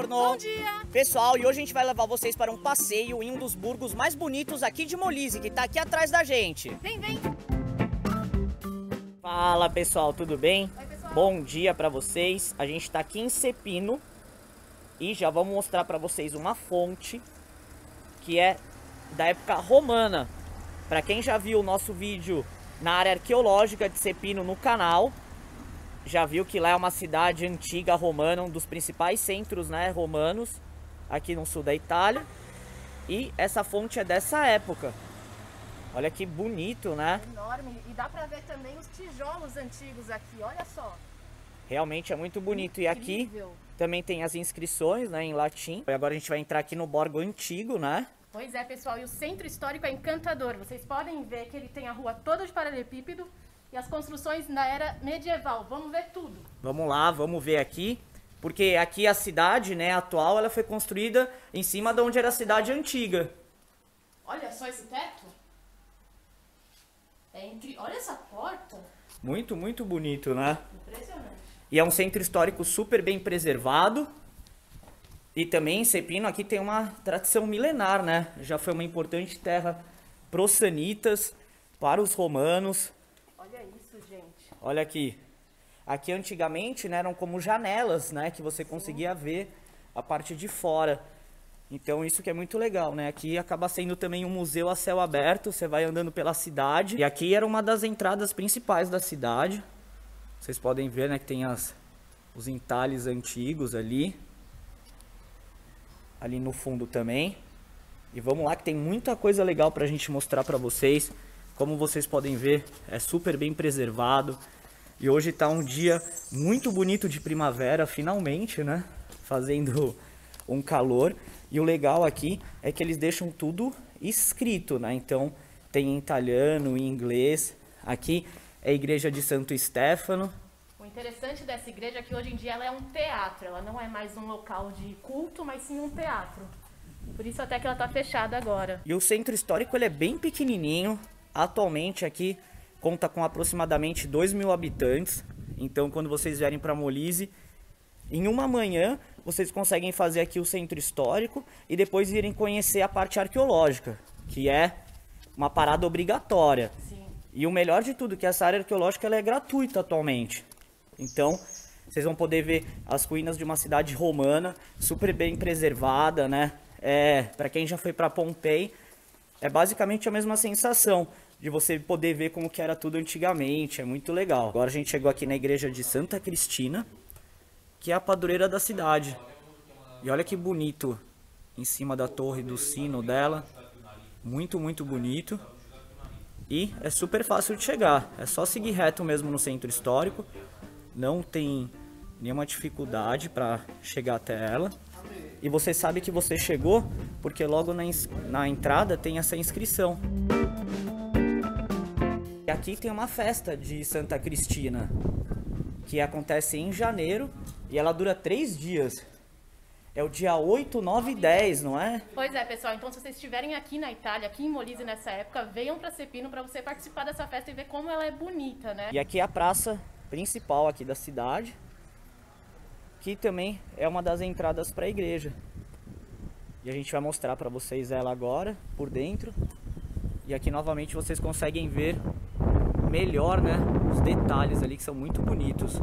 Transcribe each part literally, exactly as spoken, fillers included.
Buongiorno! Bom dia! Pessoal, e hoje a gente vai levar vocês para um passeio em um dos burgos mais bonitos aqui de Molise, que tá aqui atrás da gente. Vem, vem! Fala pessoal, tudo bem? Oi, pessoal. Bom dia pra vocês. A gente tá aqui em Cepino e já vamos mostrar pra vocês uma fonte que é da época romana. Pra quem já viu o nosso vídeo na área arqueológica de Cepino no canal, já viu que lá é uma cidade antiga romana, um dos principais centros, né, romanos aqui no sul da Itália. E essa fonte é dessa época. Olha que bonito, né? Enorme. E dá pra ver também os tijolos antigos aqui, olha só. Realmente é muito bonito. E aqui Incrível. também tem as inscrições, né, em latim. E agora a gente vai entrar aqui no borgo antigo, né? Pois é, pessoal, e o centro histórico é encantador. Vocês podem ver que ele tem a rua toda de paralelepípedo e as construções da era medieval. Vamos ver tudo. Vamos lá, vamos ver aqui. Porque aqui a cidade, né, atual, ela foi construída em cima de onde era a cidade antiga. Olha só esse teto. É entre... Olha essa porta. Muito, muito bonito, né? Impressionante. E é um centro histórico super bem preservado. E também em Cepino aqui tem uma tradição milenar, né? Já foi uma importante terra para os sanitas, para os romanos. Olha isso, gente. Olha aqui. Aqui antigamente, né, eram como janelas, né? Que você conseguia ver a parte de fora. Então isso que é muito legal, né? Aqui acaba sendo também um museu a céu aberto. Você vai andando pela cidade. E aqui era uma das entradas principais da cidade. Vocês podem ver, né, que tem as, os entalhes antigos ali. Ali no fundo também. E vamos lá que tem muita coisa legal pra gente mostrar pra vocês. Como vocês podem ver, é super bem preservado. E hoje tá um dia muito bonito de primavera, finalmente, né? Fazendo um calor. E o legal aqui é que eles deixam tudo escrito, né? Então tem em italiano, em inglês. Aqui é a igreja de Santo Stefano. O interessante dessa igreja é que hoje em dia ela é um teatro. Ela não é mais um local de culto, mas sim um teatro. Por isso até que ela está fechada agora. E o centro histórico ele é bem pequenininho. Atualmente aqui conta com aproximadamente dois mil habitantes. Então quando vocês vierem para Molise, em uma manhã vocês conseguem fazer aqui o centro histórico e depois irem conhecer a parte arqueológica, que é uma parada obrigatória. Sim. E o melhor de tudo, que essa área arqueológica ela é gratuita atualmente. Então, vocês vão poder ver as ruínas de uma cidade romana, super bem preservada, né? É, para quem já foi para Pompei, é basicamente a mesma sensação de você poder ver como que era tudo antigamente, é muito legal. Agora a gente chegou aqui na igreja de Santa Cristina, que é a padroeira da cidade. E olha que bonito, em cima da torre do sino dela, muito, muito bonito. E é super fácil de chegar, é só seguir reto mesmo no centro histórico. Não tem nenhuma dificuldade para chegar até ela. E você sabe que você chegou porque logo na, na entrada tem essa inscrição. E aqui tem uma festa de Santa Cristina, que acontece em janeiro e ela dura três dias. É o dia oito, nove e dez, não é? Pois é, pessoal. Então, se vocês estiverem aqui na Itália, aqui em Molise nessa época, venham para Cepino para você participar dessa festa e ver como ela é bonita, né? E aqui é a praça principal aqui da cidade, que também é uma das entradas para a igreja. E a gente vai mostrar para vocês ela agora, por dentro. E aqui novamente vocês conseguem ver melhor, né, os detalhes ali que são muito bonitos.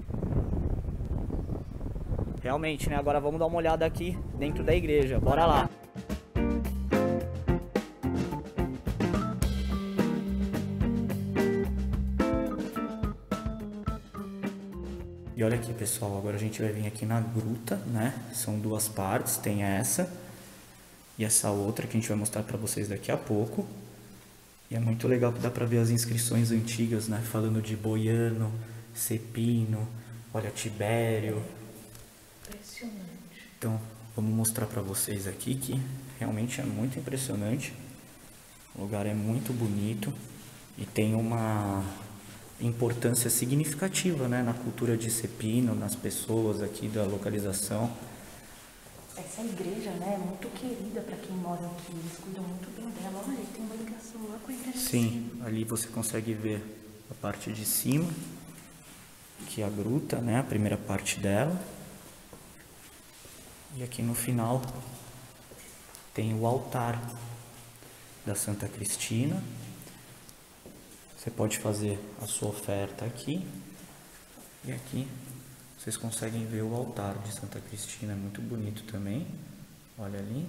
Realmente, né? Agora vamos dar uma olhada aqui dentro da igreja. Bora lá! E olha aqui, pessoal, agora a gente vai vir aqui na gruta, né? São duas partes, tem essa e essa outra que a gente vai mostrar pra vocês daqui a pouco. E é muito legal que dá pra ver as inscrições antigas, né? Falando de Boiano, Cepino, olha, Tibério. Impressionante. Então, vamos mostrar pra vocês aqui que realmente é muito impressionante. O lugar é muito bonito e tem uma importância significativa, né, na cultura de Cepino, nas pessoas aqui da localização. Essa igreja, né, é muito querida para quem mora aqui. Eles cuidam muito bem dela. Olha, tem uma ligação lá com a igreja. Sim, ali você consegue ver a parte de cima, que é a gruta, né, a primeira parte dela. E aqui no final tem o altar da Santa Cristina. Você pode fazer a sua oferta aqui. E aqui vocês conseguem ver o altar de Santa Cristina, é muito bonito também. Olha ali.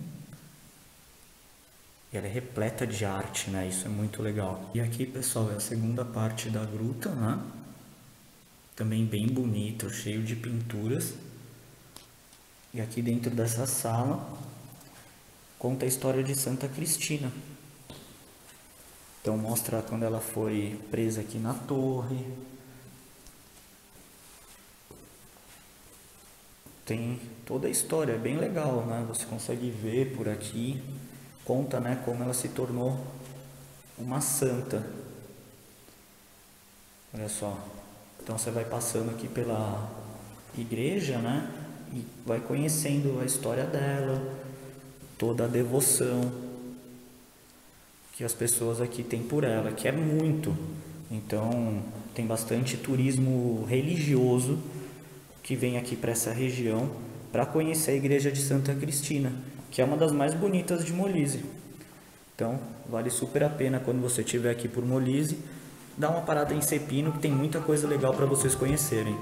E ela é repleta de arte, né? Isso é muito legal. E aqui, pessoal, é a segunda parte da gruta, né? Também bem bonito, cheio de pinturas. E aqui dentro dessa sala conta a história de Santa Cristina. Então mostra quando ela foi presa aqui na torre. Tem toda a história, é bem legal, né? Você consegue ver por aqui. Conta, né, como ela se tornou uma santa. Olha só. Então você vai passando aqui pela igreja, né? E vai conhecendo a história dela, toda a devoção que as pessoas aqui têm por ela, que é muito. Então tem bastante turismo religioso que vem aqui para essa região para conhecer a igreja de Santa Cristina, que é uma das mais bonitas de Molise. Então vale super a pena quando você estiver aqui por Molise, dar uma parada em Cepino, que tem muita coisa legal para vocês conhecerem.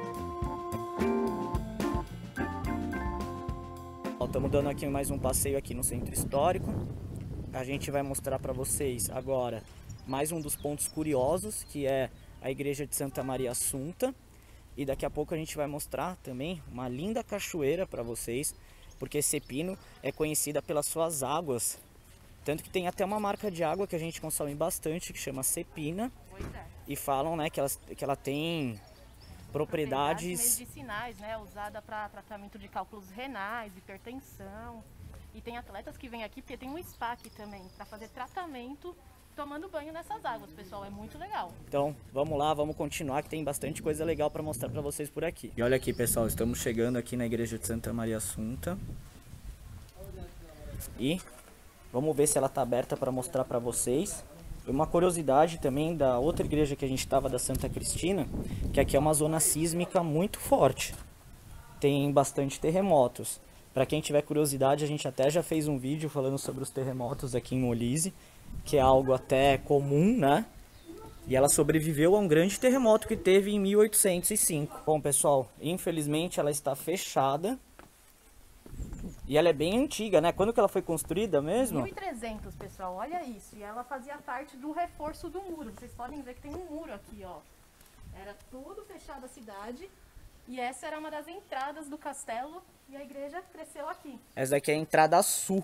Estamos dando aqui mais um passeio aqui no Centro Histórico. A gente vai mostrar para vocês agora mais um dos pontos curiosos, que é a igreja de Santa Maria Assunta. E daqui a pouco a gente vai mostrar também uma linda cachoeira para vocês, porque Cepino é conhecida pelas suas águas. Tanto que tem até uma marca de água que a gente consome bastante, que chama Cepina. Pois é. E falam, né, que ela, que ela tem propriedades... propriedades medicinais, né? Usada para tratamento de cálculos renais, hipertensão. E tem atletas que vêm aqui, porque tem um spa aqui também, para fazer tratamento tomando banho nessas águas, pessoal. É muito legal. Então, vamos lá, vamos continuar, que tem bastante coisa legal para mostrar para vocês por aqui. E olha aqui, pessoal, estamos chegando aqui na igreja de Santa Maria Assunta. E vamos ver se ela está aberta para mostrar para vocês. Uma curiosidade também da outra igreja que a gente estava, da Santa Cristina, que aqui é uma zona sísmica muito forte. Tem bastante terremotos. Para quem tiver curiosidade, a gente até já fez um vídeo falando sobre os terremotos aqui em Molise, que é algo até comum, né? E ela sobreviveu a um grande terremoto que teve em mil oitocentos e cinco. Bom, pessoal, infelizmente ela está fechada. E ela é bem antiga, né? Quando que ela foi construída mesmo? mil e trezentos, pessoal, olha isso. E ela fazia parte do reforço do muro. Vocês podem ver que tem um muro aqui, ó. Era tudo fechado a cidade. E essa era uma das entradas do castelo. E a igreja cresceu aqui. Essa daqui é a entrada sul.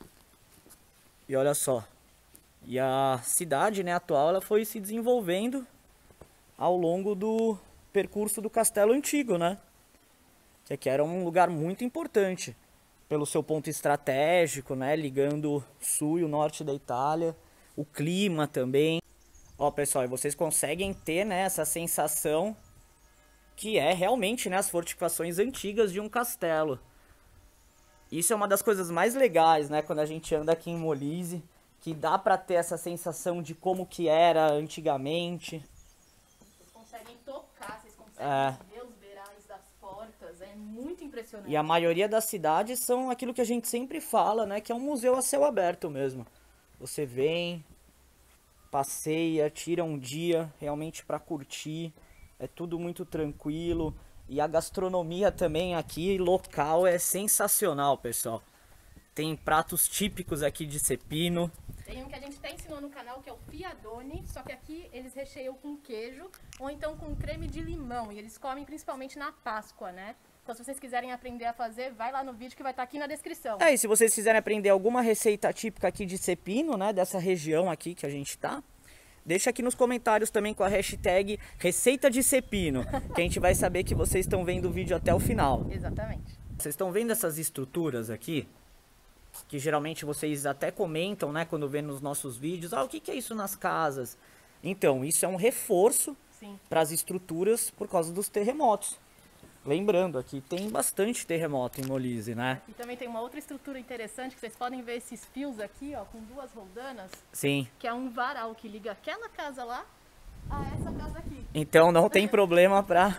E olha só. E a cidade, né, atual, ela foi se desenvolvendo ao longo do percurso do castelo antigo, né? Que aqui era um lugar muito importante pelo seu ponto estratégico, né, ligando o sul e o norte da Itália, o clima também. Ó, pessoal, e vocês conseguem ter, né, essa sensação que é realmente, né, as fortificações antigas de um castelo. Isso é uma das coisas mais legais, né, quando a gente anda aqui em Molise, que dá pra ter essa sensação de como que era antigamente. Vocês conseguem tocar, vocês conseguem É. ver os beirais das portas, é muito impressionante. E a maioria das cidades são aquilo que a gente sempre fala, né, que é um museu a céu aberto mesmo. Você vem, passeia, tira um dia realmente pra curtir, é tudo muito tranquilo. E a gastronomia também aqui, local, é sensacional, pessoal. Tem pratos típicos aqui de Cepino. Tem um que a gente até ensinou no canal, que é o fiadone, só que aqui eles recheiam com queijo ou então com creme de limão. E eles comem principalmente na Páscoa, né? Então se vocês quiserem aprender a fazer, vai lá no vídeo que vai estar aqui na descrição. É, e se vocês quiserem aprender alguma receita típica aqui de Cepino, né, dessa região aqui que a gente tá, deixa aqui nos comentários também com a hashtag Receita de Cepino, que a gente vai saber que vocês estão vendo o vídeo até o final. Exatamente. Vocês estão vendo essas estruturas aqui? Que geralmente vocês até comentam, né, quando vê nos nossos vídeos, ah, o que que é isso nas casas? Então, isso é um reforço para as estruturas por causa dos terremotos. Lembrando, aqui tem bastante terremoto em Molise, né? E também tem uma outra estrutura interessante, que vocês podem ver esses fios aqui, ó, com duas roldanas, Sim. que é um varal que liga aquela casa lá a essa casa aqui. Então não tem problema para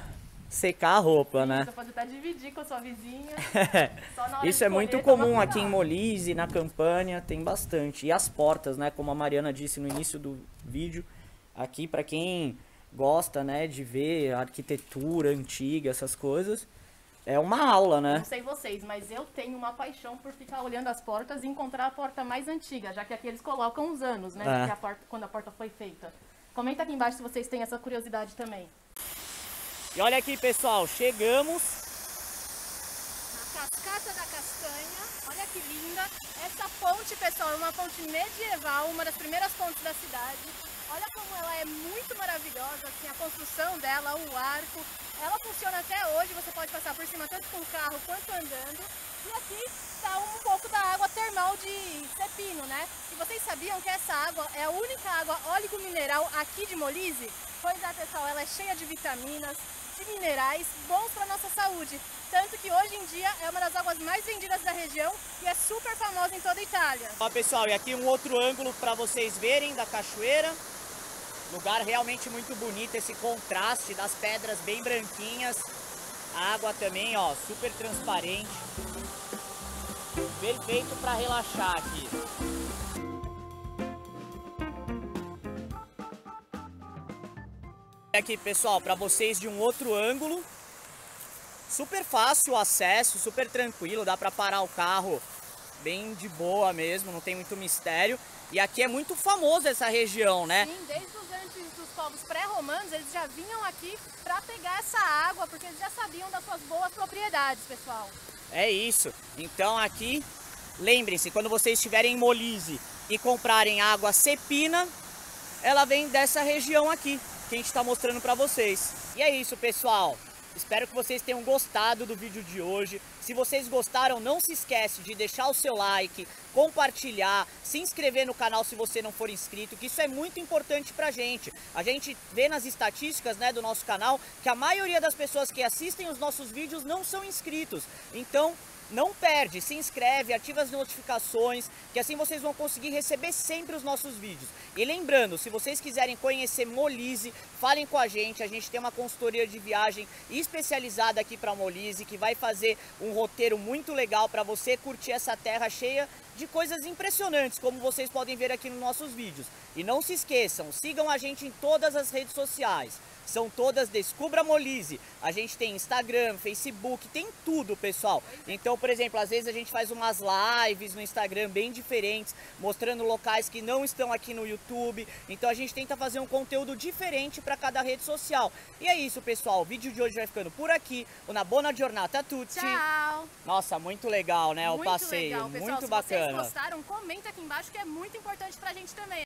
secar a roupa, né? Você pode até dividir com a sua vizinha. Só na hora Isso de é muito escolher, comum toma aqui em cuidado. Molise, na Campânia, tem bastante. E as portas, né, como a Mariana disse no início do vídeo, aqui para quem gosta, né, de ver a arquitetura antiga, essas coisas, é uma aula, né? Não sei vocês, mas eu tenho uma paixão por ficar olhando as portas e encontrar a porta mais antiga, já que aqui eles colocam os anos, né, É. que a porta, quando a porta foi feita. Comenta aqui embaixo se vocês têm essa curiosidade também. E olha aqui, pessoal, chegamos. A Cascata da Castanha, olha que linda. Essa ponte, pessoal, é uma ponte medieval, uma das primeiras pontes da cidade. Olha como ela é muito maravilhosa, assim, a construção dela, o arco. Ela funciona até hoje, você pode passar por cima tanto com o carro quanto andando. E aqui está um pouco da água termal de Cepino, né? E vocês sabiam que essa água é a única água óleo-mineral aqui de Molise? Pois é, pessoal, ela é cheia de vitaminas, de minerais bons para nossa saúde. Tanto que hoje em dia é uma das águas mais vendidas da região e é super famosa em toda a Itália. Ó, pessoal, e aqui um outro ângulo para vocês verem da cachoeira. Lugar realmente muito bonito, esse contraste das pedras bem branquinhas. A água também, ó, super transparente. Perfeito para relaxar aqui. Aqui, pessoal, para vocês de um outro ângulo. Super fácil o acesso, super tranquilo, dá para parar o carro bem de boa mesmo, não tem muito mistério. E aqui é muito famoso essa região, né? Sim, desde os antes dos povos pré-romanos, eles já vinham aqui para pegar essa água, porque eles já sabiam das suas boas propriedades, pessoal. É isso. Então aqui, lembrem-se, quando vocês estiverem em Molise e comprarem água Cepina, ela vem dessa região aqui, que a gente está mostrando para vocês. E é isso, pessoal. Espero que vocês tenham gostado do vídeo de hoje. Se vocês gostaram, não se esquece de deixar o seu like, compartilhar, se inscrever no canal se você não for inscrito, que isso é muito importante pra gente. A gente vê nas estatísticas, né, do nosso canal que a maioria das pessoas que assistem os nossos vídeos não são inscritos. Então, não perde, se inscreve, ativa as notificações, que assim vocês vão conseguir receber sempre os nossos vídeos. E lembrando, se vocês quiserem conhecer Molise, falem com a gente, a gente tem uma consultoria de viagem especializada aqui para Molise, que vai fazer um roteiro muito legal para você curtir essa terra cheia de coisas impressionantes, como vocês podem ver aqui nos nossos vídeos. E não se esqueçam, sigam a gente em todas as redes sociais. São todas Descubra Molise. A gente tem Instagram, Facebook, tem tudo, pessoal. Então, por exemplo, às vezes a gente faz umas lives no Instagram bem diferentes, mostrando locais que não estão aqui no YouTube. Então a gente tenta fazer um conteúdo diferente para cada rede social. E é isso, pessoal. O vídeo de hoje vai ficando por aqui. Una buona giornata a tutti. Tchau! Nossa, muito legal, né? Muito o passeio, legal, pessoal. muito Se bacana. vocês gostaram, comenta aqui embaixo que é muito importante pra gente também.